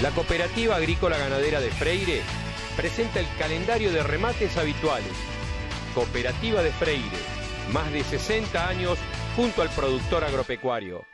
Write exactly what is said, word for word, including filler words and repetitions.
La Cooperativa Agrícola Ganadera de Freire presenta el calendario de remates habituales. Cooperativa de Freire, más de sesenta años junto al productor agropecuario.